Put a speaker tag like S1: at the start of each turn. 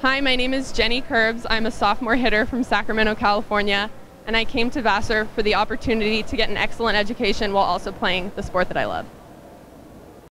S1: Hi, my name is Jenny Kerbs. I'm a sophomore hitter from Sacramento, California, and I came to Vassar for the opportunity to get an excellent education while also playing the sport that I love.